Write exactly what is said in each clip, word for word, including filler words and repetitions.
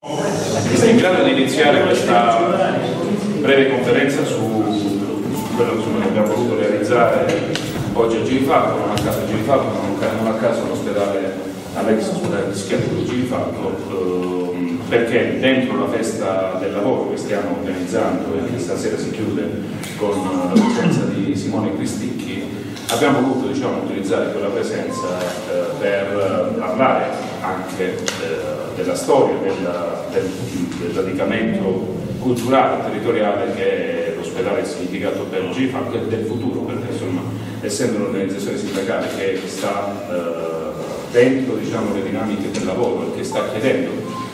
Siamo in grado di iniziare questa breve conferenza su quello che abbiamo voluto realizzare oggi a Girifalco, non a caso a Girifalco, non a caso l'ospedale, all'ex ospedale psichiatrico di Girifalco, eh, perché dentro la festa del lavoro che stiamo organizzando e che stasera si chiude con la presenza di Simone Cristicchi, abbiamo voluto diciamo, utilizzare quella presenza eh, per parlare anche eh, della storia, della, del, del radicamento culturale, territoriale che l'ospedale ha significato per Girifalco e del futuro, perché insomma, essendo un'organizzazione sindacale che sta eh, dentro diciamo, le dinamiche del lavoro e che sta chiedendo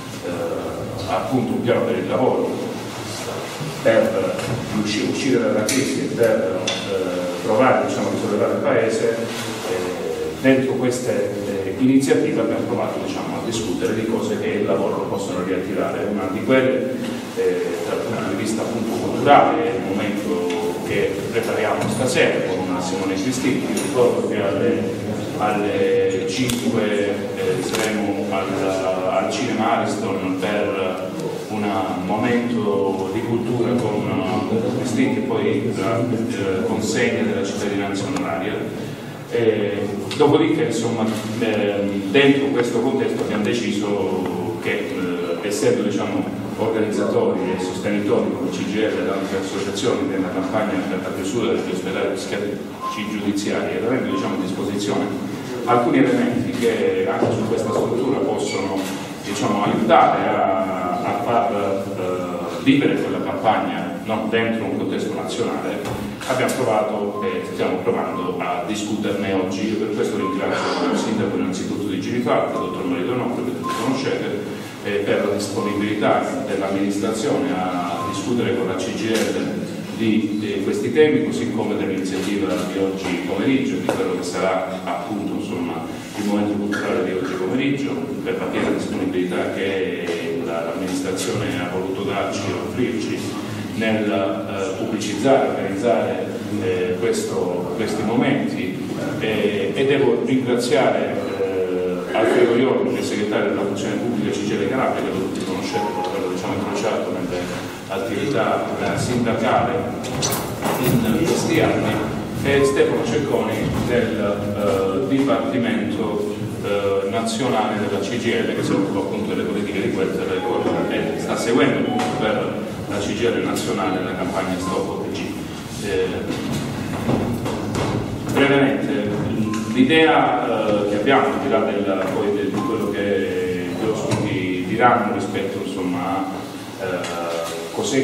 eh, appunto un piano per il lavoro per uscire, uscire dalla crisi e per eh, provare diciamo, a risollevare il Paese, eh, dentro queste eh, iniziative abbiamo provato diciamo, a discutere di cose che il lavoro lo possono riattivare. Una di quelle eh, dal punto di vista appunto culturale è il momento che prepariamo stasera con una Simone Cristicchi. Ricordo che alle, alle cinque eh, saremo al, al Cinema Ariston per un momento di cultura con uh, Cristicchi e poi la uh, consegna della cittadinanza onoraria. E, dopodiché, insomma, eh, dentro questo contesto abbiamo deciso che, eh, essendo diciamo, organizzatori e sostenitori come C G I L ed altre associazioni della campagna per la chiusura degli ospedali psichiatrici giudiziari ed avendo diciamo, a disposizione alcuni elementi che anche su questa struttura possono diciamo, aiutare a, a far eh, vivere quella campagna no, dentro un contesto nazionale, abbiamo provato e stiamo provando a discuterne oggi. Io per questo ringrazio il sindaco innanzitutto di Girifalco, il dottor Marito Nocco, che tutti conoscete, eh, per la disponibilità dell'amministrazione a discutere con la C G I L di, di questi temi, così come dell'iniziativa di oggi pomeriggio, di quello che sarà appunto insomma, il momento culturale di oggi pomeriggio, per la piena disponibilità che l'amministrazione ha voluto darci e offrirci nel eh, pubblicizzare, organizzare eh, questo, questi momenti eh, e devo ringraziare eh, Alfredo Iorgo, che è segretario della funzione pubblica C G I L Calabria, che tutti conoscete per averlo diciamo, incrociato nelle attività eh, sindacali in questi anni, e Stefano Cecconi del eh, Dipartimento eh, Nazionale della C G I L, che si occupa appunto delle politiche di welfare e sta seguendo appunto per la C G I L nazionale la campagna Stop O P G. Eh, brevemente, l'idea eh, che abbiamo, al di là del, poi di quello che gli ospiti diranno rispetto insomma, a eh, cos'è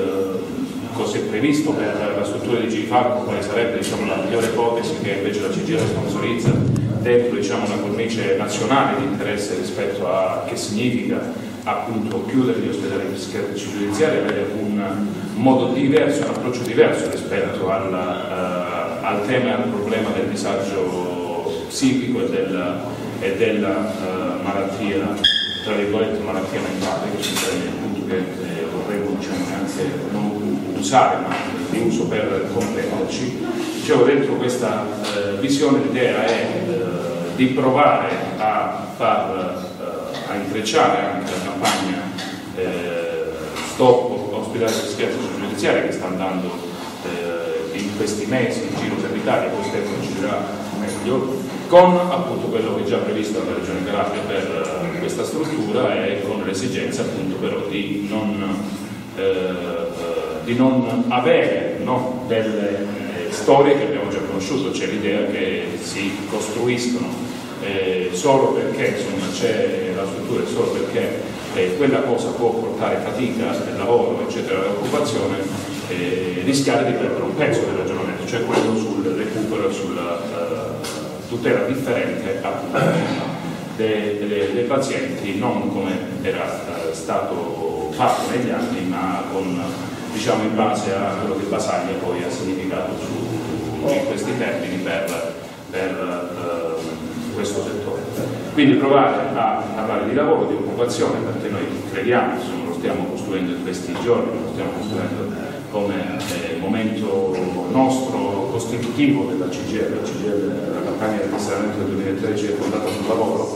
eh, previsto per la struttura di Girifalco, quale sarebbe diciamo, la migliore ipotesi che invece la C G I L sponsorizza dentro diciamo, una cornice nazionale di interesse rispetto a che significa appunto chiudere gli ospedali psichiatrici giudiziari, avere un modo diverso, un approccio diverso rispetto al, uh, al tema e al problema del disagio psichico e della, e della uh, malattia, tra virgolette malattia mentale, che sono termini appunto che eh, vorremmo diciamo, anche non usare ma di uso per comprenderci. Dicevo, dentro questa uh, visione l'idea è uh, di provare a far a intrecciare anche la campagna eh, Stop Ospedali Psichiatrici Giudiziari che sta andando eh, in questi mesi in giro per l'Italia, poi Stefano ci dirà meglio, con appunto quello che è già previsto dalla Regione Calabria per uh, questa struttura e con l'esigenza appunto però di non, eh, di non avere no, delle eh, storie che abbiamo già conosciuto, c'è l'idea che si costruiscono Eh, solo perché c'è la struttura e solo perché eh, quella cosa può portare fatica nel lavoro, eccetera, l'occupazione, eh, rischiare di perdere un pezzo del ragionamento, cioè quello sul recupero e sulla uh, tutela differente appunto dei, dei, dei pazienti, non come era uh, stato fatto negli anni, ma con, diciamo, in base a quello che Basaglia poi ha significato su, in questi termini per, per uh, questo settore. Quindi provare a parlare di lavoro, di occupazione, perché noi crediamo, insomma, lo stiamo costruendo in questi giorni, lo stiamo costruendo come eh, momento nostro costitutivo della C G I L. La C G I L, la campagna del risanamento del duemilatredici è fondata sul lavoro,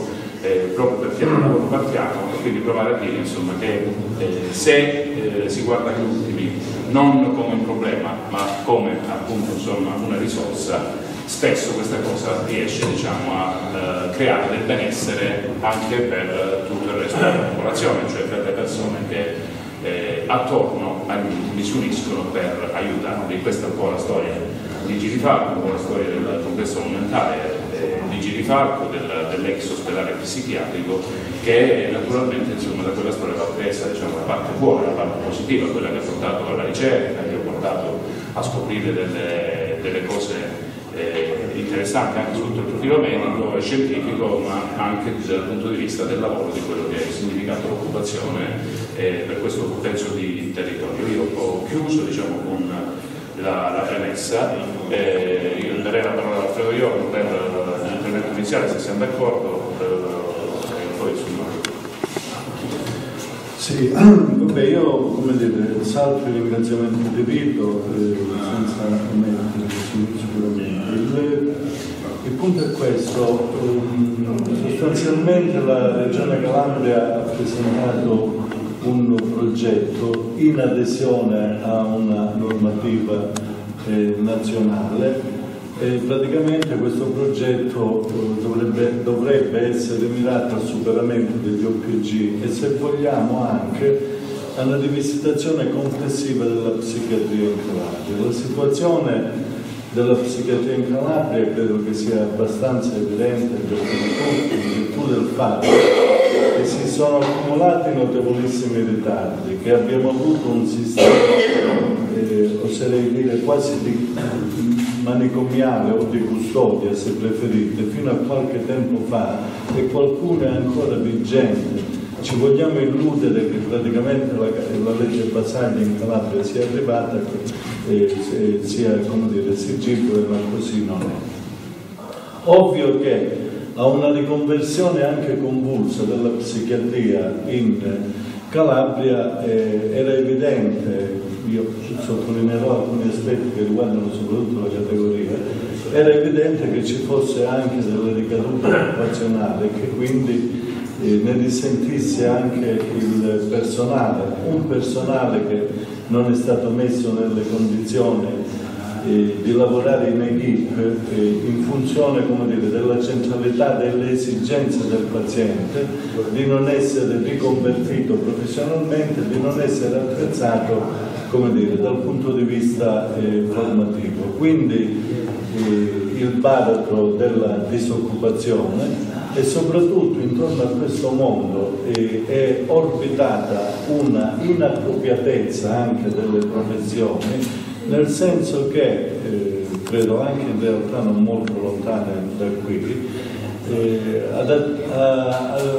eh, proprio perché da lavoro partiamo, e quindi provare a dire insomma, che eh, se eh, si guarda agli ultimi non come un problema ma come appunto insomma, una risorsa, spesso questa cosa riesce diciamo, a uh, creare del benessere anche per tutto il resto della popolazione, cioè per le persone che eh, attorno agli ultimi si uniscono per aiutarli. Questa è un po' la storia di Girifalco, un po' la storia del complesso monumentale eh, di Girifalco, del, dell'ex ospedale psichiatrico, che naturalmente insomma, da quella storia va presa diciamo, la parte buona, la parte positiva, quella che ha portato alla ricerca, che ha portato a scoprire delle, delle cose Eh, interessante anche sotto il profilo medico e scientifico, ma anche dal punto di vista del lavoro, di quello che è significato l'occupazione eh, per questo pezzo di territorio. Io ho chiuso diciamo, con la, la premessa, eh, io darei la parola a Alfredo Iorno per l'intervento iniziale, se siamo d'accordo, eh, e poi insomma. Sì, vabbè, io come dire, salto il ringraziamento di Vito eh, senza mettere sicuramente. Il, il punto è questo, um, sostanzialmente la Regione Calabria ha presentato un progetto in adesione a una normativa eh, nazionale. E praticamente questo progetto dovrebbe, dovrebbe essere mirato al superamento degli O P G e se vogliamo anche a una rivisitazione complessiva della psichiatria in Calabria. La situazione della psichiatria in Calabria credo che sia abbastanza evidente per tutti in virtù del fatto che si sono accumulati notevolissimi ritardi, che abbiamo avuto un sistema, eh, oserei dire, quasi di manicomiale o di custodia, se preferite, fino a qualche tempo fa, e qualcuno è ancora vigente. Ci vogliamo illudere che praticamente la, la legge Basaglia in Calabria sia arrivata, che eh, sia, come dire, esigibile, ma così non è. Ovvio che a una riconversione anche convulsa della psichiatria in Calabria eh, era evidente, io sottolineerò alcuni aspetti che riguardano soprattutto la categoria, era evidente che ci fosse anche delle ricadute occupazionali e che quindi eh, ne risentisse anche il personale, un personale che non è stato messo nelle condizioni eh, di lavorare in equipe eh, in funzione, come dire, della centralità delle esigenze del paziente, di non essere riconvertito professionalmente, di non essere attrezzato, come dire, dal punto di vista eh, formativo. Quindi eh, il baratro della disoccupazione e soprattutto intorno a questo mondo eh, è orbitata una inappropriatezza anche delle professioni, nel senso che, eh, credo anche in realtà non molto lontane da qui, eh, ad, a, a,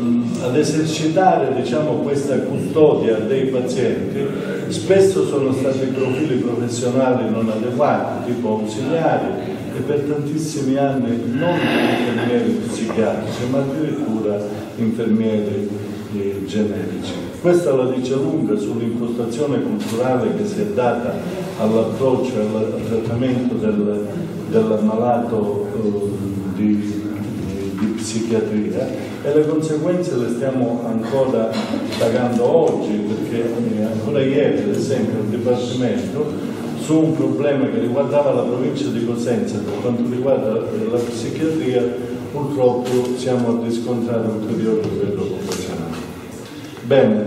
ad esercitare diciamo, questa custodia dei pazienti spesso sono stati profili professionali non adeguati, tipo ausiliari, e per tantissimi anni non infermieri psichiatrici, ma addirittura infermieri eh, generici. Questa la dice lunga sull'impostazione culturale che si è data all'approccio e al trattamento del, dell'ammalato eh, di, di psichiatria, e le conseguenze le stiamo ancora pagando oggi, perché eh, ancora ieri, ad esempio, il Dipartimento su un problema che riguardava la provincia di Cosenza per quanto riguarda la, la psichiatria, purtroppo siamo a riscontrare ulteriori livelli occupazionali. Bene,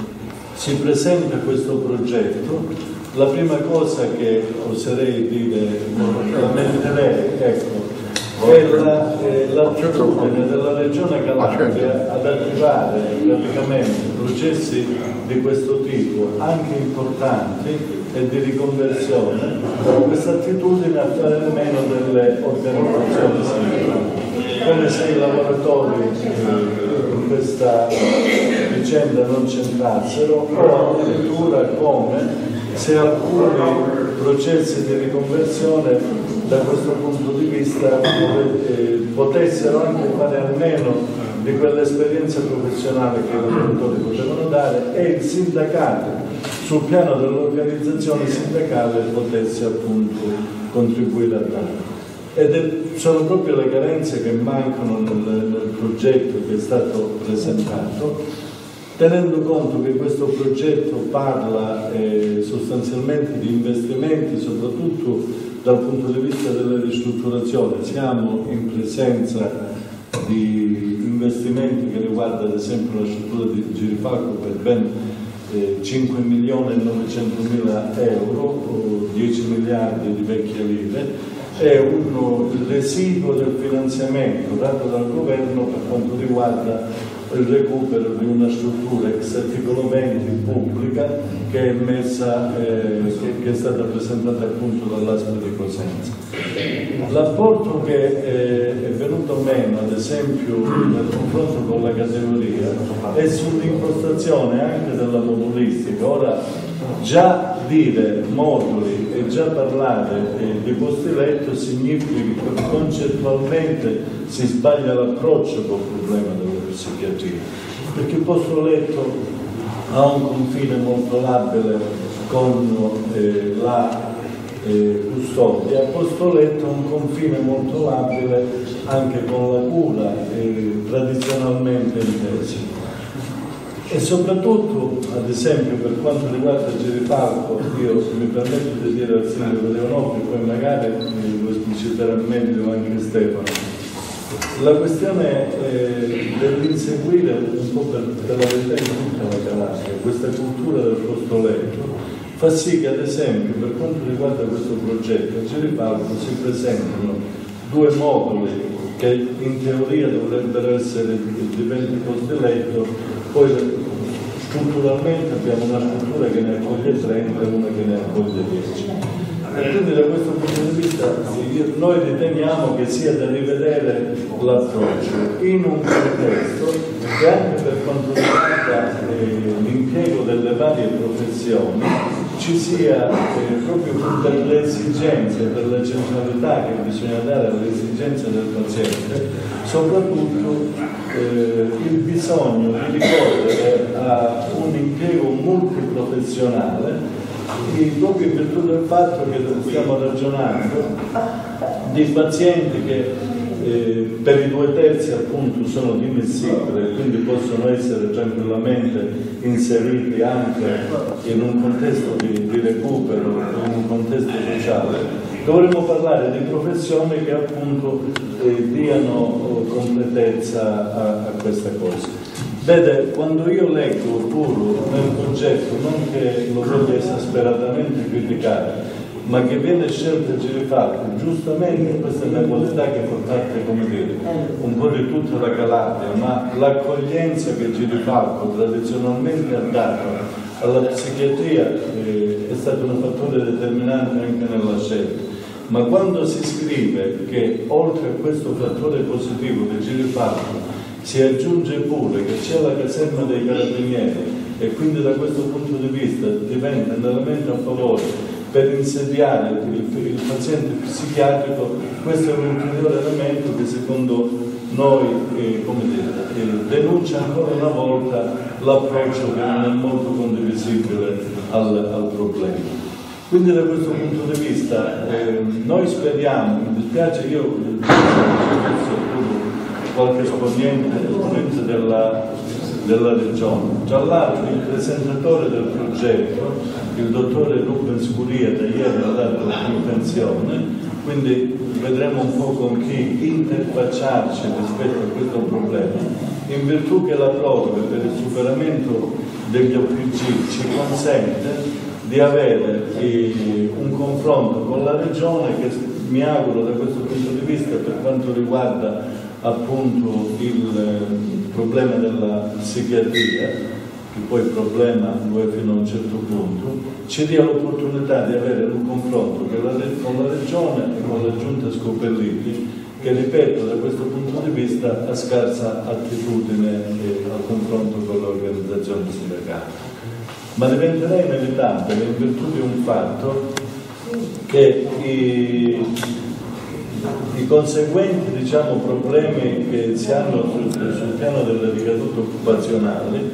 si presenta questo progetto. La prima cosa che oserei dire, lamenterei, ecco, è l'attitudine della Regione Calabria ad attivare praticamente processi di questo tipo, anche importanti, e di riconversione, questa attitudine a fare meno delle organizzazioni sindacali, come se i lavoratori eh, in questa vicenda non c'entrassero, o addirittura come se alcuni processi di riconversione da questo punto di vista eh, potessero anche fare almeno di quell'esperienza professionale che i lavoratori potevano dare, e il sindacato sul piano dell'organizzazione sindacale potesse appunto contribuire a dare. ed è, sono proprio le carenze che mancano nel, nel progetto che è stato presentato, tenendo conto che questo progetto parla eh, sostanzialmente di investimenti, soprattutto dal punto di vista della ristrutturazione. Siamo in presenza di investimenti che riguardano ad esempio la struttura di Girifalco per ben eh, cinque milioni e novecentomila euro, o dieci miliardi di vecchie lire. È uno, il residuo del finanziamento dato dal governo per quanto riguarda il recupero di una struttura ex articolo venti pubblica che è, messa, eh, che, che è stata presentata appunto dall'A S P di Cosenza. L'apporto che eh, è venuto meno, ad esempio, nel confronto con la categoria, è sull'impostazione anche della modulistica. Ora, già dire moduli e già parlare eh, di posti letto significa che concettualmente si sbaglia l'approccio col problema della psichiatria, perché il posto letto ha un confine molto labile con eh, la eh, custodia, il posto letto ha un confine molto labile anche con la cura eh, tradizionalmente intesa. E soprattutto, ad esempio, per quanto riguarda Girifalco, io mi permetto di dire al sindaco Leonofri, poi magari lo espliciterà meglio anche Stefano, la questione eh, dell'inseguire un po' per, per la verità di tutta la Calabria, questa cultura del posto letto, fa sì che ad esempio per quanto riguarda questo progetto a Girifalco si presentano due moduli che in teoria dovrebbero essere di venti posti letto, poi strutturalmente abbiamo una struttura che ne accoglie trenta e una che ne accoglie dieci. E quindi da questo punto di vista noi riteniamo che sia da rivedere l'approccio in un contesto che anche per quanto riguarda eh, l'impiego delle varie professioni ci sia eh, proprio per le esigenze, per la centralità che bisogna dare alle esigenze del paziente, soprattutto eh, il bisogno di ricorrere a un impiego multiprofessionale proprio in virtù del fatto che stiamo ragionando di pazienti che eh, per i due terzi appunto sono dimissibili e quindi possono essere tranquillamente inseriti anche in un contesto di, di recupero, in un contesto sociale. Dovremmo parlare di professioni che appunto eh, diano completezza a, a questa cosa. Vede, quando io leggo puro nel progetto, non che lo voglio esasperatamente criticare, ma che viene scelto Girifalco, giustamente questa è una qualità che fa parte, come dire, un po' di tutta la Calabria, ma l'accoglienza che Girifalco tradizionalmente ha dato alla psichiatria eh, è stato un fattore determinante anche nella scelta. Ma quando si scrive che oltre a questo fattore positivo di Girifalco si aggiunge pure che c'è la caserma dei carabinieri e quindi da questo punto di vista diventa un elemento a favore per insediare il, il paziente psichiatrico, questo è un ulteriore elemento che secondo noi eh, come dire, eh, denuncia ancora una volta l'approccio che non è molto condivisibile al, al problema. Quindi da questo punto di vista eh, noi speriamo, mi dispiace, io qualche esponente, esponente della, della regione. Tra l'altro il presentatore del progetto, il dottore Ruben Scuria, da ieri ha dato in pensione, quindi vedremo un po' con chi interfacciarci rispetto a questo problema, in virtù che la proroga per il superamento degli O P G ci consente di avere eh, un confronto con la regione che mi auguro da questo punto di vista per quanto riguarda appunto il problema della psichiatria, che poi il problema lo è fino a un certo punto, ci dia l'opportunità di avere un confronto con la Regione e con la Giunta Scopelliti, che ripeto da questo punto di vista ha scarsa attitudine al confronto con le organizzazioni sindacali. Ma diventerà inevitabile in virtù di un fatto che i I conseguenti diciamo, problemi che si hanno sul, sul piano delle ricadute occupazionali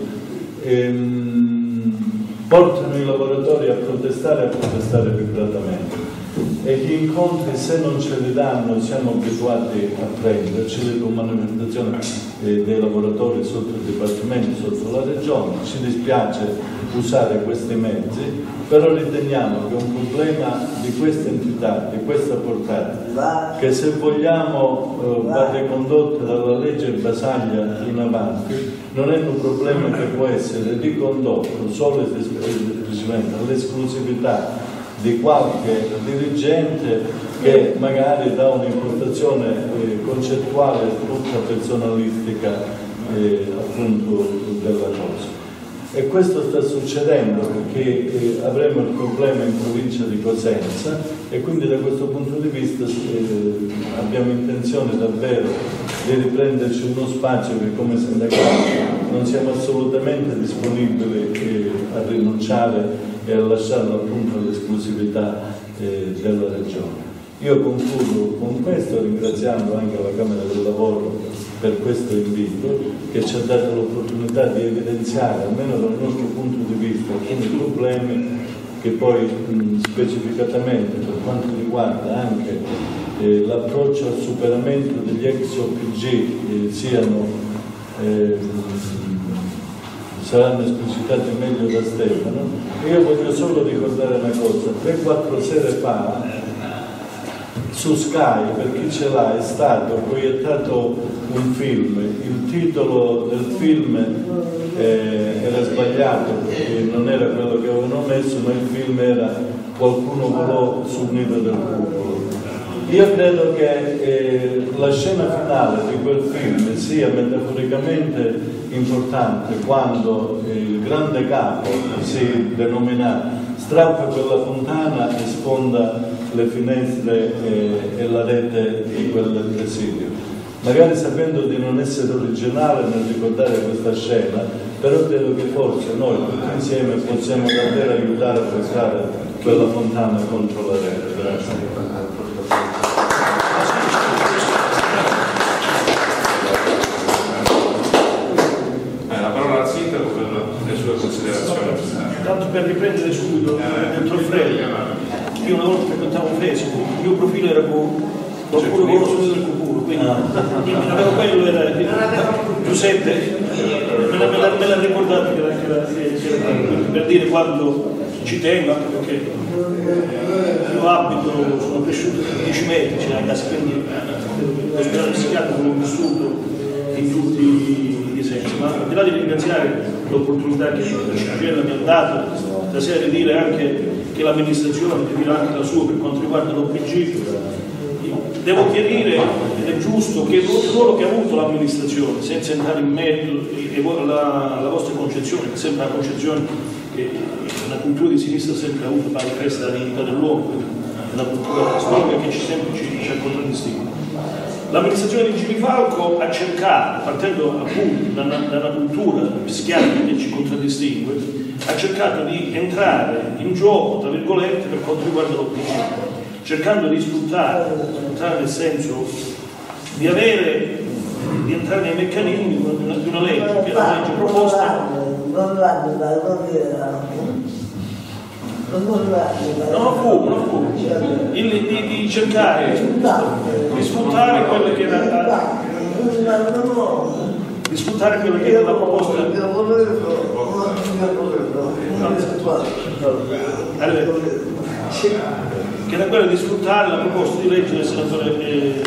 ehm, portano i lavoratori a protestare e a protestare vibratamente. e gli incontri, se non ce li danno, siamo abituati a prenderci con manifestazioni eh, dei lavoratori sotto il Dipartimento, sotto la Regione. Ci dispiace usare questi mezzi, però riteniamo che un problema di questa entità, di questa portata, che se vogliamo eh, va ricondotto dalla legge Basaglia in avanti, non è un problema che può essere ricondotto solo e semplicemente all'esclusività di qualche dirigente che magari dà un'impostazione eh, concettuale tutta personalistica eh, appunto della cosa. E questo sta succedendo perché eh, avremo il problema in provincia di Cosenza e quindi da questo punto di vista eh, abbiamo intenzione davvero di riprenderci uno spazio che come sindacati non siamo assolutamente disponibili eh, a rinunciare e a lasciarlo appunto all'esclusività eh, della Regione. Io concludo con questo ringraziando anche la Camera del Lavoro per questo invito che ci ha dato l'opportunità di evidenziare, almeno dal nostro punto di vista, alcuni problemi che poi mh, specificatamente per quanto riguarda anche eh, l'approccio al superamento degli ex O P G eh, siano eh, saranno esplicitati meglio da Stefano. E io voglio solo ricordare una cosa: tre quattro sere fa su Sky, per chi ce l'ha, è stato proiettato un film. Il titolo del film eh, era sbagliato perché non era quello che avevano messo, ma il film era Qualcuno volò sul nido del cuculo. Io credo che eh, la scena finale di quel film sia metaforicamente importante quando il grande capo si denomina strappa quella fontana e sfonda le finestre e, e la rete di quel presidio. Magari sapendo di non essere originale nel ricordare questa scena, però credo che forse noi tutti insieme possiamo davvero aiutare a portare quella fontana contro la rete. Grazie. Tanto per riprendere subito il dottor Fredi, io una volta frequentavo Facebook, il mio profilo era con qualcuno con lo studio del cuculo, quindi non avevo quello, era Giuseppe, me l'ha, me l'ha, me l'ha ricordato che era, che era, che era per dire quando ci tengo, anche perché io abito, sono cresciuto a dieci metri, c'è la casa, quindi l'ospedale psichiatrico l'ho vissuto in tutti i sensi, ma al di là di ringraziare l'opportunità che la Cipagella mi ha dato stasera di dire anche che l'amministrazione deve dire anche la sua per quanto riguarda l'O P G, devo chiarire, ed è giusto, che il ruolo che ha avuto l'amministrazione, senza entrare in merito, e la, la vostra concezione, che è sempre una concezione che la cultura di sinistra ha sempre avuto pari cresta della dignità dell'uomo, una cultura storica che ci sempre ci, ci ha contraddistinto. L'amministrazione di Gini Falco ha cercato, partendo appunto da una, da una cultura psichiatrica che ci contraddistingue, ha cercato di entrare in gioco, tra virgolette, per quanto riguarda l'O P G, cercando di sfruttare, sfruttare nel senso di avere, di entrare nei meccanismi di una, di una legge, che è una legge proposta. Non fu, non fu, il, di, di cercare di sfruttare quelle che era di sfruttare quella che era la proposta che era quella di sfruttare la proposta di legge del senatore eh,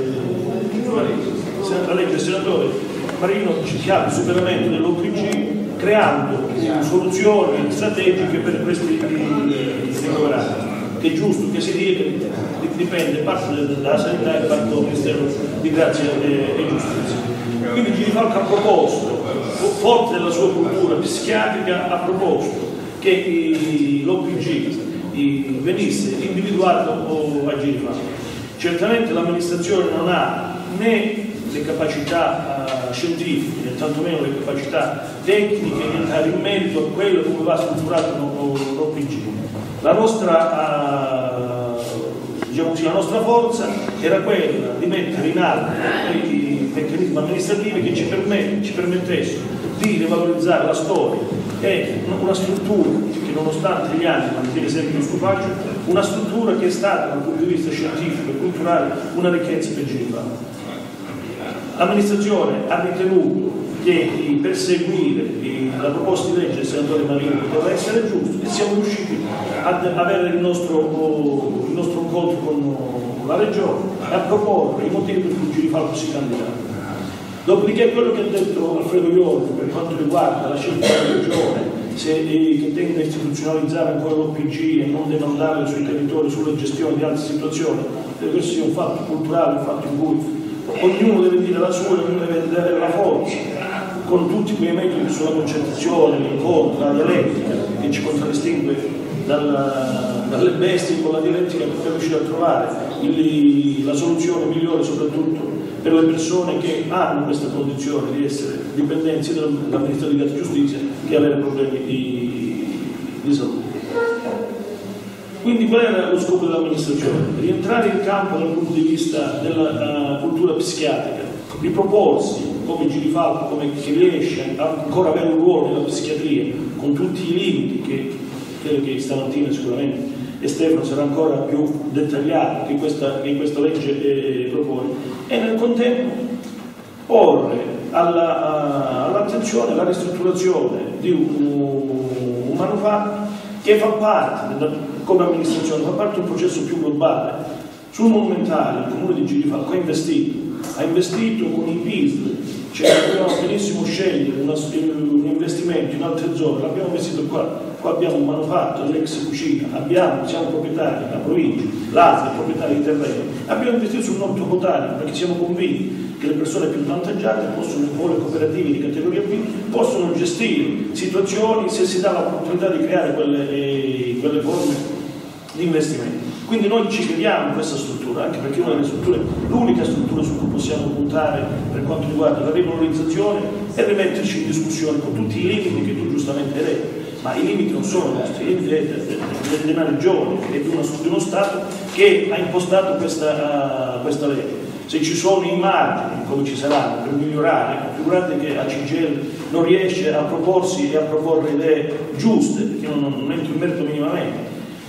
la legge del senatore Marino ci chiama il superamento dell'O P G creando soluzioni strategiche per questi ricoverati, che è giusto che si dica, dipende parte dalla sanità e parte del Ministero di Grazia e Giustizia. Quindi Gini Falco ha proposto, forte della sua cultura psichiatrica, ha proposto che l'O P G venisse individuato a Gini Falco. Certamente l'amministrazione non ha né le capacità uh, scientifiche, né tantomeno le capacità tecniche di entrare in merito a quello come va strutturato l'O P G. La nostra, uh, diciamo così, la nostra forza era quella di mettere in atto i meccanismi amministrativi che ci, permet ci permettessero di rivalorizzare la storia e una struttura che nonostante gli anni mantiene sempre lo scopaggio, una struttura che è stata dal punto di vista scientifico e culturale una ricchezza per Girifalco. L'amministrazione ha ritenuto che perseguire la proposta di legge del senatore Marino doveva essere giusto e siamo riusciti ad avere il nostro, il nostro incontro con la Regione e a proporre i motivi per cui Girifalco si candidava. Dopodiché quello che ha detto Alfredo Iorgo per quanto riguarda la scelta della Regione, se, eh, che tende a istituzionalizzare ancora l'O P G e non demandarle sui territori, sulla gestione di altre situazioni, credo che sia un fatto culturale, un fatto in cui ognuno deve dire la sua, ognuno deve, deve avere la forza, con tutti quei metodi sulla concentrazione, l'incontro, la dialettica che ci contraddistingue dalla, dalle bestie, con la dialettica per riuscire a trovare il, la soluzione migliore soprattutto per le persone che hanno questa condizione di essere dipendenti sia dall'amministrazione di giustizia che avere problemi di, di salute. Quindi qual era lo scopo dell'amministrazione? Rientrare in campo dal punto di vista della uh, cultura psichiatrica, riproporsi come Girifalco, come che riesce a ancora avere un ruolo nella psichiatria con tutti i limiti che credo che stamattina sicuramente e Stefano sarà ancora più dettagliato che questa, che questa legge eh, propone, e nel contempo porre all'attenzione alla, all la ristrutturazione di un, un manufatto che fa parte, come amministrazione, fa parte di un processo più globale. Sul monumentale il comune di Girifalco ha investito, ha investito con i P I S L, cioè dobbiamo benissimo scegliere una, un investimento in altre zone, l'abbiamo investito qua, qua abbiamo un manufatto, l'ex cucina, abbiamo, siamo proprietari, la provincia, l'A S L è proprietaria di terreni, abbiamo investito sul orto botanico perché siamo convinti che le persone più svantaggiate possono, o le cooperative di categoria B, possono gestire situazioni se si dà l'opportunità di creare quelle, eh, quelle forme di investimento. Quindi noi ci crediamo in questa struttura, anche perché è una delle strutture, l'unica struttura su cui possiamo puntare per quanto riguarda la rivalorizzazione e rimetterci in discussione con tutti i limiti che tu giustamente hai detto. Ma i limiti non sono nostri, i limiti di una regione e di uno, di uno Stato che ha impostato questa, uh, questa legge. Se ci sono i margini, come ci saranno, per migliorare, figurate che a C G I L non riesce a proporsi e a proporre idee giuste, perché non, non entro in merito minimamente.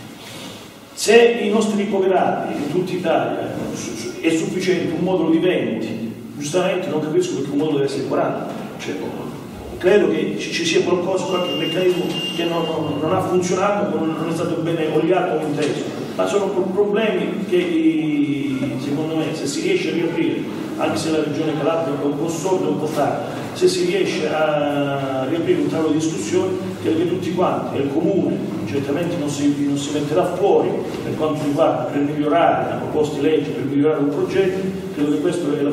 Se i nostri ricoverati in tutta Italia è sufficiente un modulo di venti, giustamente non capisco perché un modulo deve essere quaranta. Cioè, credo che ci sia qualcosa, qualche meccanismo che non, non, non ha funzionato, non, non è stato bene oliato o inteso, ma sono problemi che secondo me se si riesce a riaprire, anche se la regione Calabria è un po' sorda e un po' tarda, se si riesce a riaprire un tavolo di discussione, credo che tutti quanti, e il comune certamente non si, non si metterà fuori per quanto riguarda, per migliorare la proposta di legge, per migliorare un progetto, credo che questa è la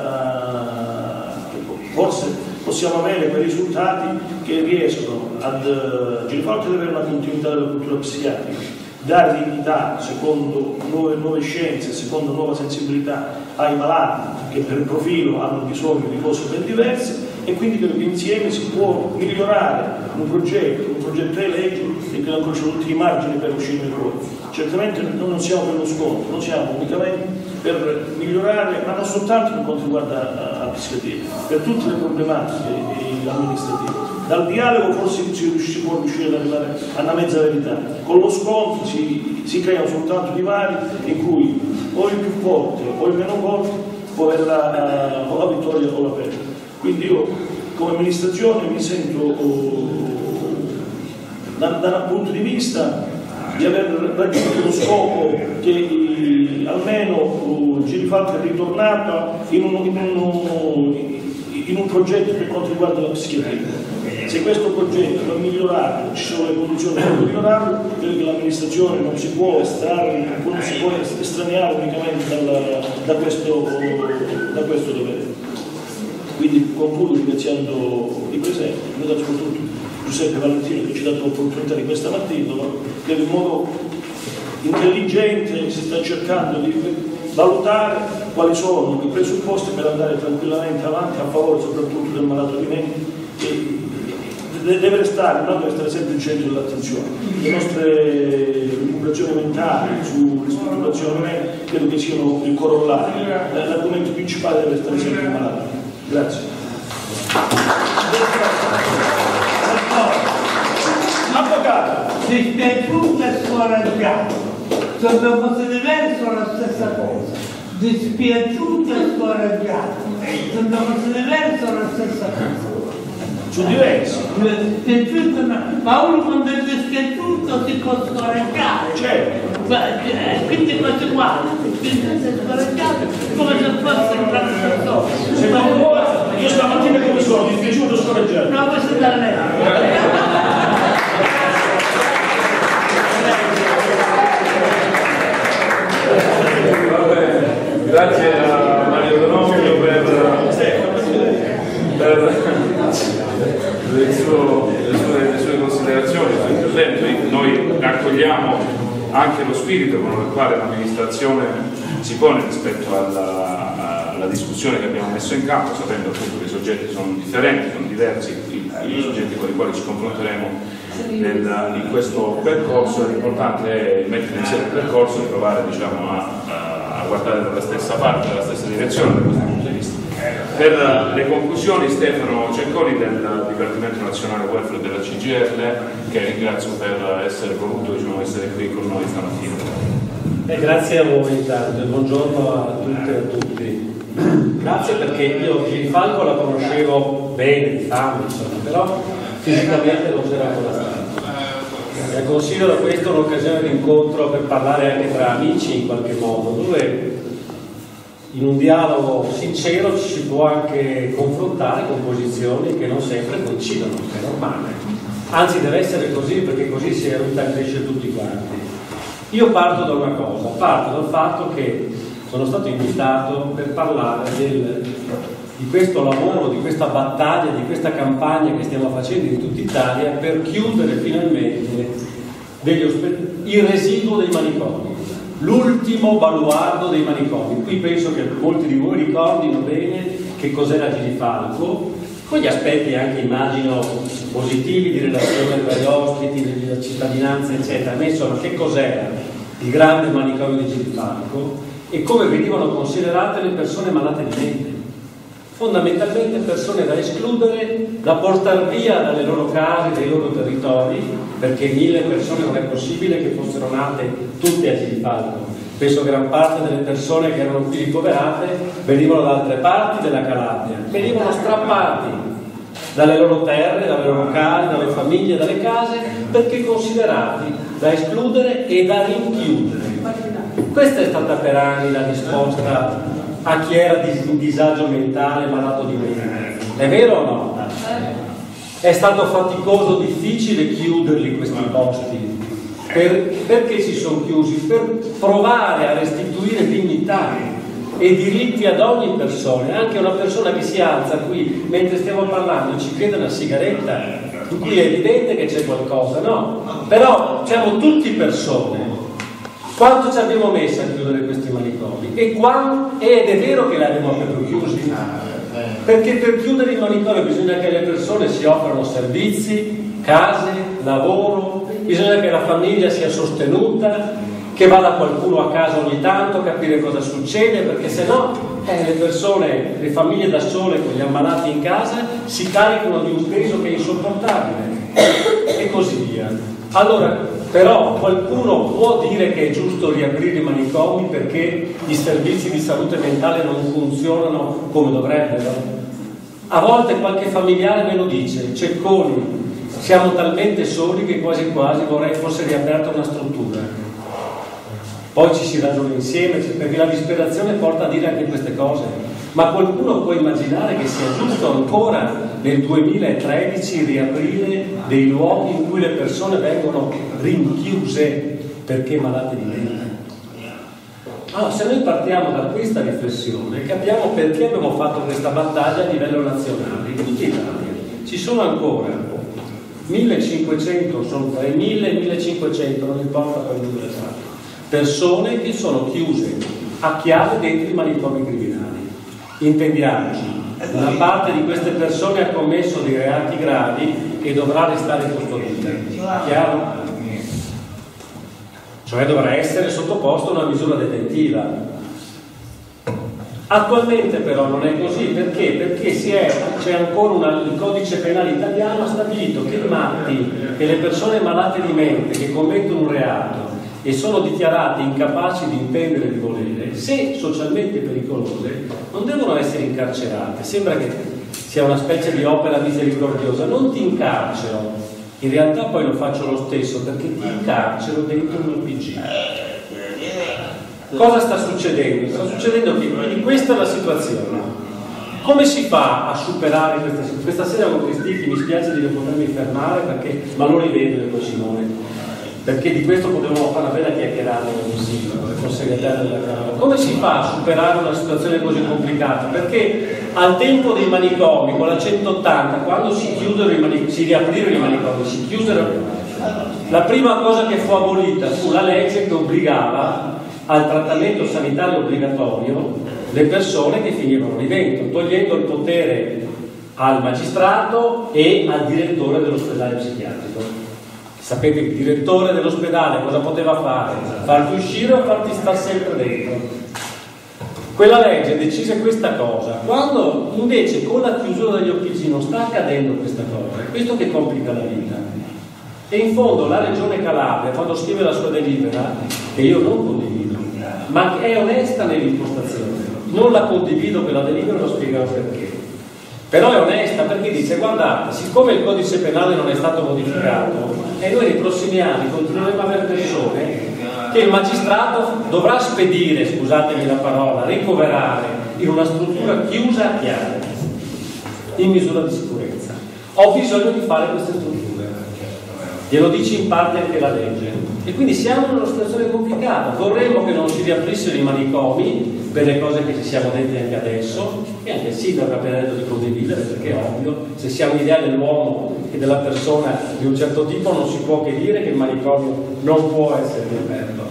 forza, uh, forse possiamo avere quei risultati che riescono ad Girifalco deve avere una continuità della cultura psichiatrica, dare dignità secondo nuove, nuove scienze, secondo nuova sensibilità ai malati che per profilo hanno bisogno di cose ben diverse, e quindi credo che insieme si può migliorare un progetto, un progetto di legge e che ancora c'è tutti i margini per uscire fuori. Certamente noi non siamo per lo scontro, non siamo unicamente per migliorare, ma non soltanto per quanto riguarda la psichiatria, per tutte le problematiche amministrative. Dal dialogo forse si, si può riuscire ad arrivare a una mezza verità, con lo scontro si, si creano soltanto divari in cui o il più forte o il meno forte può avere la, uh, o la vittoria o la perdita. Quindi io come amministrazione mi sento uh, da, da un punto di vista di aver raggiunto lo scopo che uh, almeno uh, Girifalco è ritornato in un, in, un, in un progetto per quanto riguarda la psichiatria. Se questo progetto va migliorato, ci sono le condizioni per migliorarlo, credo che l'amministrazione non si può estrarre, non si può estraniare unicamente dalla, da, questo, da questo dovere. Quindi concludo ringraziando i presenti, ringrazio soprattutto Giuseppe Valentino che ci ha dato l'opportunità di questa mattina, che in modo intelligente si sta cercando di valutare quali sono i presupposti per andare tranquillamente avanti a favore soprattutto del malato di mente, che deve restare, no? Deve stare sempre il centro dell'attenzione. Le nostre recuperazioni mentali su ristrutturazione credo che siano il corollario, l'argomento principale deve stare sempre il malato. Grazie. Dispiaciuto e scoraggiato, sono cose diverse, sono la stessa cosa. Dispiaciuto e scoraggiato, sono cose diverse, sono la stessa cosa. Sono diversi. Dispiaciuto, ma uno quando è dispiaciuto si può scoraggiare. Certo. Quindi quasi uguale, dispiaciuto e scoraggiato, come se fosse un grande persona. Secondo voi, io stamattina come sono? Dispiaciuto o scoraggiato? No, questo è da lei. Grazie a Mario Donofrio per, per le, suo, le, sue, le sue considerazioni, il suo intervento. Noi raccogliamo anche lo spirito con il quale l'amministrazione si pone rispetto alla, alla discussione che abbiamo messo in campo, sapendo appunto che i soggetti sono differenti, sono diversi i, i soggetti con i quali ci confronteremo nel, in questo percorso. L'importante è mettere insieme il percorso e provare, diciamo, a, a guardare dalla stessa parte, dalla stessa direzione da questo punto di vista. Per le conclusioni, Stefano Cecconi del Dipartimento Nazionale Welfare della C G I L, che ringrazio per essere voluto, diciamo, essere qui con noi stamattina. Eh, grazie a voi intanto e buongiorno a tutte e a tutti. Grazie perché io Giri Falco la conoscevo bene di fame, insomma, però fisicamente non c'era ancora stato. E considero questa un'occasione di incontro per parlare anche tra amici in qualche modo, dove in un dialogo sincero ci si può anche confrontare con posizioni che non sempre coincidono, che è normale. Anzi deve essere così, perché così si aiuta a crescere tutti quanti. Io parto da una cosa, parto dal fatto che sono stato invitato per parlare del, di questo lavoro, di questa battaglia, di questa campagna che stiamo facendo in tutta Italia per chiudere finalmente degli il residuo dei manicomi, l'ultimo baluardo dei manicomi. Qui penso che molti di voi ricordino bene che cos'era Giri Falco, con gli aspetti anche, immagino, positivi di relazione tra gli ospiti, della cittadinanza, eccetera. Ma insomma, che cos'era il grande manicomio di Giri Falco e come venivano considerate le persone malate di mente. Fondamentalmente persone da escludere, da portare via dalle loro case, dai loro territori, perché mille persone non è possibile che fossero nate tutte a Giri Falco. Penso che gran parte delle persone che erano qui ricoverate venivano da altre parti della Calabria, venivano strappati dalle loro terre, dalle loro case, dalle famiglie, dalle case, perché considerati da escludere e da rinchiudere. Questa è stata per anni la risposta a chi era in disagio mentale, malato di mente. È vero o no? È stato faticoso, difficile chiuderli questi posti. Per, perché si sono chiusi? Per provare a restituire dignità e diritti ad ogni persona, anche una persona che si alza qui mentre stiamo parlando e ci chiede una sigaretta, in cui è evidente che c'è qualcosa, no? Però siamo tutti persone. Quanto ci abbiamo messo a chiudere questi manicomi? E quando, ed è vero che li abbiamo proprio chiusi, perché per chiudere i manicomi bisogna che le persone si offrano servizi, case, lavoro, bisogna che la famiglia sia sostenuta, che vada qualcuno a casa ogni tanto a capire cosa succede, perché se no eh, le persone, le famiglie da sole con gli ammalati in casa si caricano di un peso che è insopportabile e così via. Allora, però qualcuno può dire che è giusto riaprire i manicomi perché i servizi di salute mentale non funzionano come dovrebbero? A volte qualche familiare me lo dice: Cecconi, siamo talmente soli che quasi quasi vorrei fosse riaperta una struttura. Poi ci si ragiona insieme, perché la disperazione porta a dire anche queste cose. Ma qualcuno può immaginare che sia giusto ancora nel duemilatredici riaprire dei luoghi in cui le persone vengono rinchiuse perché malate di mente? Allora, se noi partiamo da questa riflessione, capiamo perché abbiamo fatto questa battaglia a livello nazionale. In tutta Italia ci sono ancora millecinquecento, sono tra i mille e i millecinquecento, non importa poi il numero esatto, persone che sono chiuse a chiave dentro i manicomi criminali. Intendiamoci, una parte di queste persone ha commesso dei reati gravi e dovrà restare custodita. Chiaro? Cioè dovrà essere sottoposto a una misura detentiva. Attualmente però non è così, perché? Perché si è, c'è ancora una, il codice penale italiano ha stabilito che i matti, che le persone malate di mente che commettono un reato e sono dichiarate incapaci di intendere e di volere, se socialmente pericolose, non devono essere incarcerate. Sembra che sia una specie di opera misericordiosa. Non ti incarcero, in realtà poi lo faccio lo stesso, perché ti incarcero dentro un O P G. Cosa sta succedendo? Sta succedendo che quindi questa è la situazione. Come si fa a superare questa situazione? Questa sera con Cristicchi mi spiace di non potermi fermare, perché, ma lo rivedo con Simone, perché di questo potevamo fare una bella chiacchierata con il sindaco, con il segretario della Camera. Come si fa a superare una situazione così complicata? Perché al tempo dei manicomi, con la centottanta, quando si chiusero i manicomi, si riaprirono i manicomi, si chiusero, la prima cosa che fu abolita fu la legge che obbligava al trattamento sanitario obbligatorio le persone che finivano lì dentro, togliendo il potere al magistrato e al direttore dell'ospedale psichiatrico. Sapete che il direttore dell'ospedale cosa poteva fare? Farti uscire o farti stare sempre dentro. Quella legge decise questa cosa, quando invece con la chiusura degli O P G non sta accadendo questa cosa, è questo che complica la vita. E in fondo la Regione Calabria, quando scrive la sua delibera, che io non condivido, ma è onesta nell'impostazione, non la condivido quella delibera, lo spiegherò perché. Però è onesta perché dice: guardate, siccome il codice penale non è stato modificato e noi nei prossimi anni continueremo a avere persone che il magistrato dovrà spedire, scusatemi la parola, ricoverare in una struttura chiusa a chiave, in misura di sicurezza. Ho bisogno di fare queste strutture, glielo dice in parte anche la legge, e quindi siamo in una situazione complicata. Vorremmo che non si riaprissero i manicomi per le cose che ci siamo detti anche adesso, e anche il sindaco ha appena detto di condividere, perché è ovvio, se si ha un'idea dell'uomo e della persona di un certo tipo non si può che dire che il manicomio non può essere riaperto.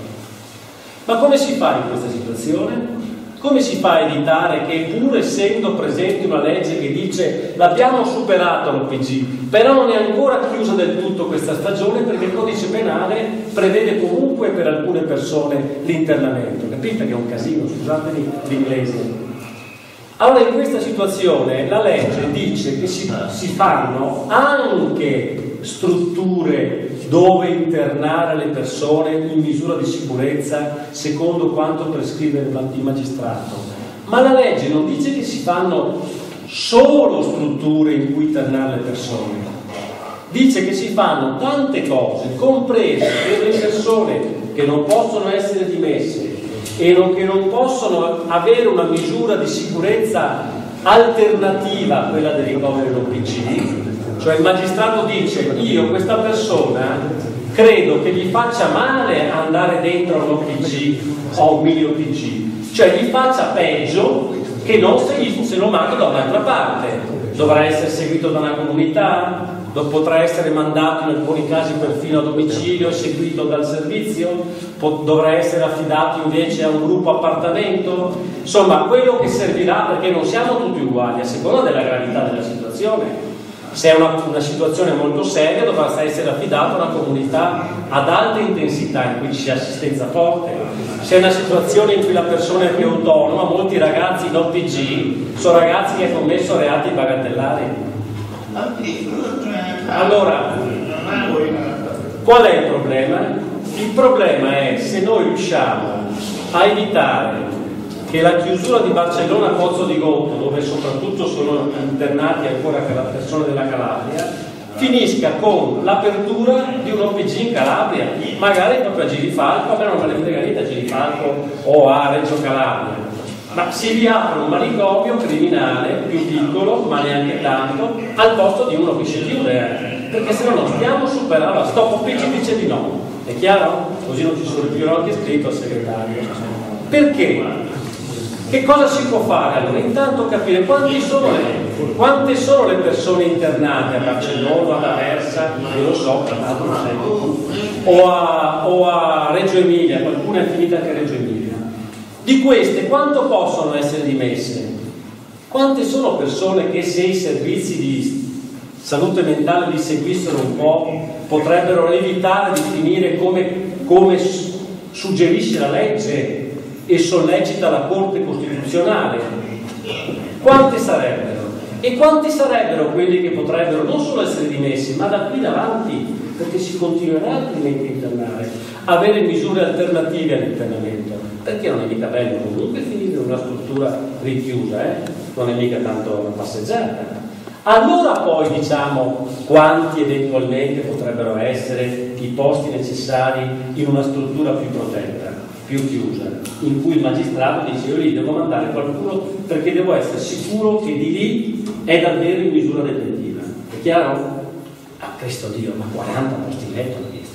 Ma come si fa in questa situazione? Come si fa a evitare che, pur essendo presente una legge che dice l'abbiamo superato l'O P G, però non è ancora chiusa del tutto questa stagione, perché il codice penale prevede comunque per alcune persone l'internamento? Capite che è un casino, scusatemi l'inglese. Allora in questa situazione la legge dice che si, si fanno anche strutture dove internare le persone in misura di sicurezza secondo quanto prescrive il magistrato, ma la legge non dice che si fanno solo strutture in cui internare le persone, dice che si fanno tante cose, comprese per le persone che non possono essere dimesse e non, che non possono avere una misura di sicurezza alternativa a quella del ricovero in O P G. Cioè il magistrato dice: io questa persona credo che gli faccia male andare dentro un O P G o un mini O P G, cioè gli faccia peggio che non se, gli, se lo mando da un'altra parte. Dovrà essere seguito da una comunità, potrà essere mandato in alcuni casi perfino a domicilio, seguito dal servizio, dovrà essere affidato invece a un gruppo appartamento, insomma quello che servirà, perché non siamo tutti uguali a seconda della gravità della situazione. Se è una, una situazione molto seria dovrà essere affidato a una comunità ad alta intensità in cui ci sia assistenza forte. Se è una situazione in cui la persona è più autonoma, molti ragazzi in O P G sono ragazzi che hanno commesso reati bagatellari. Allora, qual è il problema? Il problema è se noi riusciamo a evitare che la chiusura di Barcellona Pozzo di Gotto, dove soprattutto sono internati ancora persone della Calabria, finisca con l'apertura di un O P G in Calabria, magari proprio a Girifalco, a me non me ne frega niente a Girifalco o a Reggio Calabria, ma si riapre un manicomio criminale più piccolo, ma neanche tanto, al posto di uno che si chiude, perché se no non stiamo superando. Allora, Stop O P G dice di no, è chiaro? Così non ci sono più anche scritto al segretario. Perché? Che cosa si può fare? Allora, intanto capire quanti sono le, quante sono le persone internate a Barcellona, ad Aversa, e lo so, o a, o a Reggio Emilia, qualcuna è finita anche a Reggio Emilia. Di queste, quanto possono essere dimesse? Quante sono persone che, se i servizi di salute mentale li seguissero un po', potrebbero evitare di finire come, come suggerisce la legge? e sollecita la Corte Costituzionale. Quanti sarebbero? E quanti sarebbero quelli che potrebbero non solo essere dimessi, ma da qui in avanti, perché si continuerà altrimenti a internare, avere misure alternative all'internamento, perché non è mica bello comunque finire in una struttura richiusa, eh? Non è mica tanto una passeggiata. Allora poi diciamo quanti eventualmente potrebbero essere i posti necessari in una struttura più protetta, più chiusa, in cui il magistrato dice: io lì devo mandare qualcuno perché devo essere sicuro che di lì è davvero in misura detentiva. È chiaro? Ah, Cristo Dio, ma quaranta posti letto hanno visto.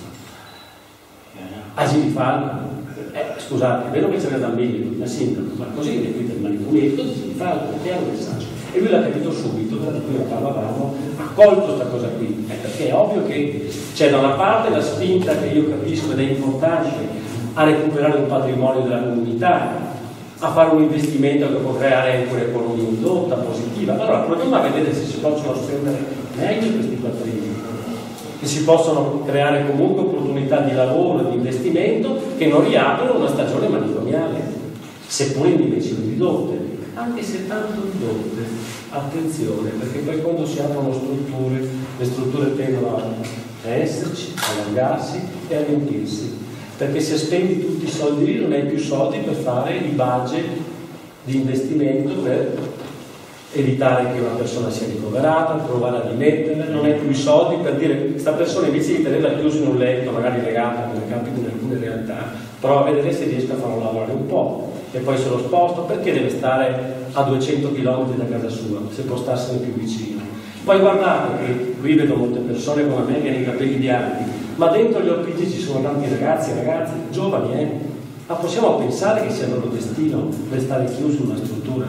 Asili Falco. Eh, scusate, è vero che ce n'è da mille, ma sindaco, ma così è qui del manicomietto di Asili Falco, è chiaro il messaggio. E lui l'ha capito subito, da cui ne parlavamo, ha colto questa cosa qui. Eh, perché è ovvio che c'è da una parte la spinta che io capisco ed è importante a recuperare un patrimonio della comunità, a fare un investimento che può creare anche un'economia indotta, positiva. Allora proviamo a vedere se si possono spendere meglio questi quattrini, che si possono creare comunque opportunità di lavoro e di investimento che non riaprono una stagione manicomiale, seppure in dimensioni ridotte, anche se tanto ridotte. Attenzione, perché poi quando si aprono strutture, le strutture tendono a esserci, a allargarsi e a riempirsi. Perché se spendi tutti i soldi lì non hai più soldi per fare il budget di investimento per evitare che una persona sia ricoverata, provare a dimetterla, non hai più i soldi per dire questa persona invece di tenerla chiusa in un letto, magari legata, come capita in alcune realtà, prova a vedere se riesco a farlo lavorare un po' e poi se lo sposto, perché deve stare a duecento chilometri da casa sua, se può starsene più vicino. Poi guardate che qui vedo molte persone come me che hanno i capelli bianchi, ma dentro gli O P G ci sono tanti ragazzi e ragazze giovani, eh? Ma possiamo pensare che sia il loro destino restare chiusi in una struttura?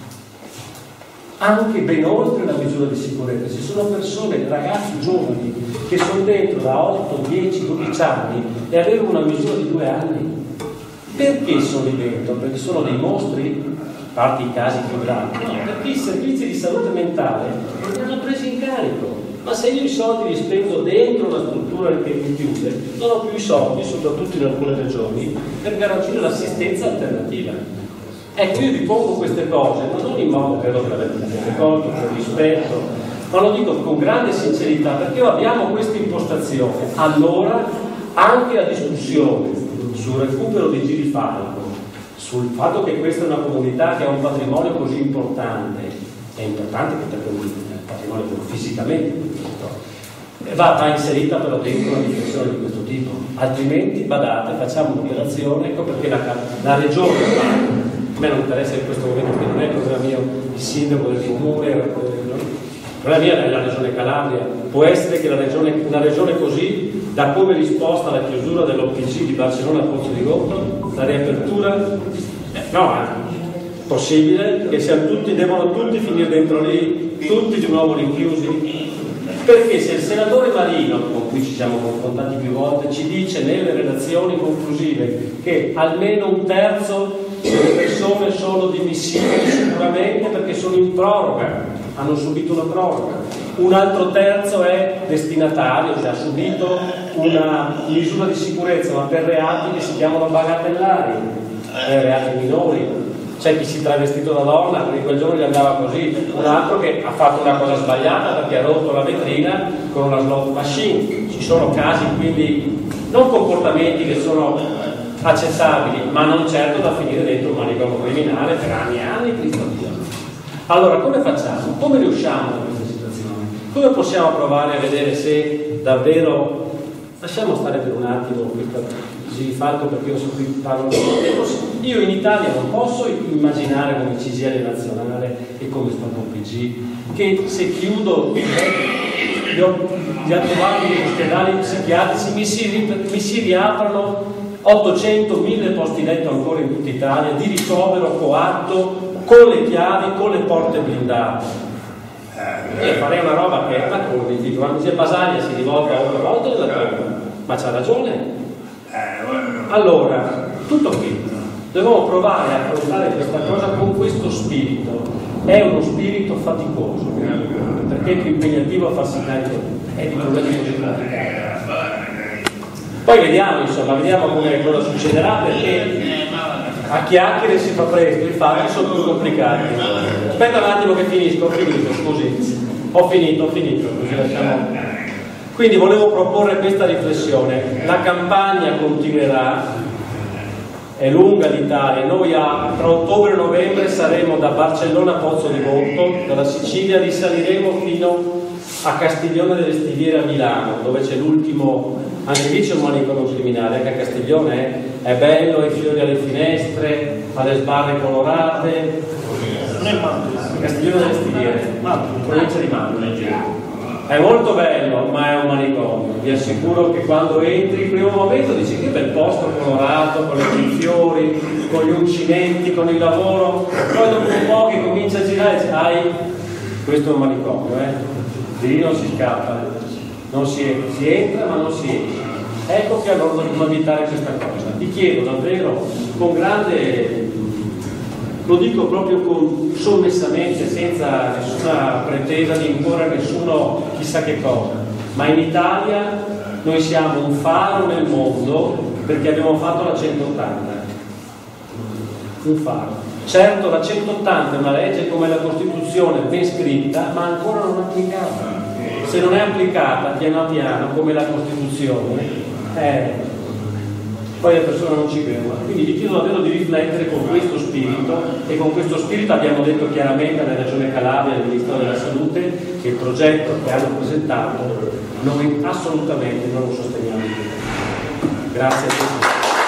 Anche ben oltre la misura di sicurezza, ci sono persone, ragazzi giovani, che sono dentro da otto, dieci, dodici anni e avevano una misura di due anni. Perché sono lì dentro? Perché sono dei mostri? A parte i casi più gravi, no, perché i servizi di salute mentale non li hanno presi in carico. Ma se io i soldi li spendo dentro una struttura che mi chiude, non ho più i soldi, soprattutto in alcune regioni, per garantire l'assistenza alternativa. Ecco, io vi pongo queste cose, ma non in modo che lo avete colto, per rispetto, ma lo dico con grande sincerità, perché abbiamo questa impostazione. Allora anche la discussione sul recupero di Giri Falco, sul fatto che questa è una comunità che ha un patrimonio così importante, è importante che per il patrimonio fisicamente va, va inserita però dentro una riflessione di questo tipo, altrimenti badate, facciamo un'operazione. Ecco perché la, la regione, a me non interessa in questo momento, che non è il problema mio, il sindaco del comune, il problema mio è la regione Calabria. Può essere che la regione, una regione così dà come risposta alla chiusura dell'O P G di Barcellona a Pozzo di Gotto, la riapertura, eh, no, è possibile che siano tutti, devono tutti finire dentro lì, tutti di nuovo rinchiusi? Perché se il senatore Marino, con cui ci siamo confrontati più volte, ci dice nelle relazioni conclusive che almeno un terzo delle persone sono dimissibili sicuramente perché sono in proroga, hanno subito una proroga, un altro terzo è destinatario, cioè ha subito una misura di sicurezza, ma per reati che si chiamano bagatellari, eh, reati minori. C'è chi si è travestito da donna, perché quel giorno gli andava così, un altro che ha fatto una cosa sbagliata perché ha rotto la vetrina con una slot machine. Ci sono casi, quindi non comportamenti che sono accettabili, ma non certo da finire dentro un manicomio criminale per anni e anni, Cristo Dio. Allora come facciamo? Come riusciamo da questa situazione? Come possiamo provare a vedere se davvero, lasciamo stare per un attimo questa Giri Falco, perché io so qui parlo di... io in Italia non posso immaginare come C G I L nazionale e come sta l'O P G che se chiudo gli attuali ospedali psichiatrici mi si, mi si riaprono ottocento mille posti letto ancora in tutta Italia di ricovero coatto con le chiavi, con le porte blindate. Io farei una roba che ma come dico, quando c'è Basaglia si rivolta ogni volta della torre, ma c'ha ragione. Allora, tutto qui, dobbiamo provare a affrontare questa cosa con questo spirito. È uno spirito faticoso, perché è più impegnativo a farsi carico è di problemi così complicati. Poi vediamo, insomma, vediamo come cosa succederà, perché a chiacchiere si fa presto, i fatti sono più complicati. Aspetta un attimo che finisco, ho finito, scusi. Ho finito, ho finito, così lasciamo. Quindi volevo proporre questa riflessione. La campagna continuerà, è lunga l'Italia, noi a, tra ottobre e novembre saremo da Barcellona a Pozzo di Gotto, dalla Sicilia risaliremo fino a Castiglione delle Stiviere a Milano, dove c'è l'ultimo, anche lì c'è un manicomio criminale, anche a Castiglione è, è bello, ha i fiori alle finestre, ha le sbarre colorate. Non è Mantova. Castiglione delle Stiviere, provincia di Mantova. È molto bello, ma è un manicomio. Vi assicuro che quando entri, il primo momento dici che bel posto colorato, con i fiori, con gli uncinenti, con il lavoro, poi dopo un po' che comincia a girare e dici, ai, questo è un manicomio, eh? Lì non si scappa, non si, si entra ma non si entra. Ecco che allora dobbiamo evitare questa cosa. Ti chiedo davvero con grande, lo dico proprio con sommessamente, senza nessuna pretesa di imporre a nessuno chissà che cosa, ma in Italia noi siamo un faro nel mondo perché abbiamo fatto la centottanta, un faro. Certo, la centottanta è una legge come la Costituzione ben scritta, ma ancora non applicata. Se non è applicata piano piano come la Costituzione, eh, poi le persone non ci credono. Quindi vi chiedo davvero di riflettere con questo spirito, e con questo spirito abbiamo detto chiaramente alla Regione Calabria e al Ministero della Salute che il progetto che hanno presentato noi assolutamente non lo sosteniamo più. Grazie a tutti.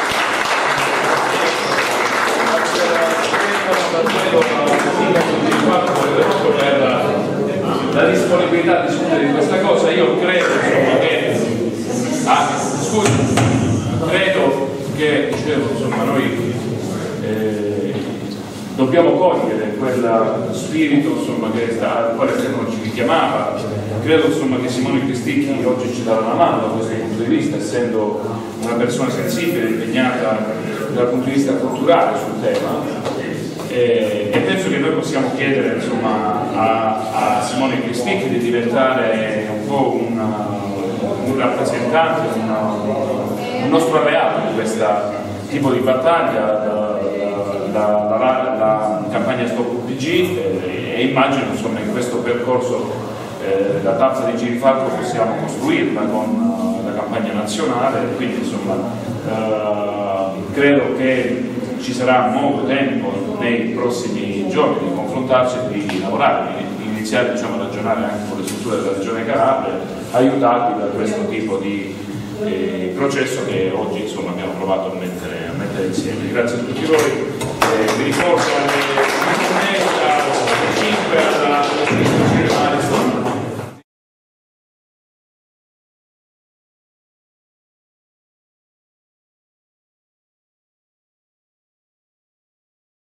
La disponibilità a discutere di questa cosa. Io credo insomma che ah, scusi, credo che dicevo insomma noi eh, dobbiamo cogliere quel spirito insomma che sta, al quale Stefano ci richiamava. Credo insomma che Simone Cristicchi oggi ci darà una mano da questo punto di vista, essendo una persona sensibile, impegnata dal punto di vista culturale sul tema. E, e penso che noi possiamo chiedere insomma, a, a Simone Cristicchi di diventare un po' una, un rappresentante, una, un nostro alleato in questo tipo di battaglia, la, la, la, la campagna Stop U P G, e, e immagino insomma, in questo percorso eh, la tazza di Girifalco possiamo costruirla con uh, la campagna nazionale, quindi insomma uh, credo che ci sarà modo, tempo nei prossimi giorni di confrontarci e di lavorare, di iniziare diciamo, a ragionare anche con le strutture della Regione Calabria, aiutati da questo tipo di eh, processo che oggi insomma, abbiamo provato a mettere, a mettere insieme. Grazie a tutti voi, eh, vi ricordo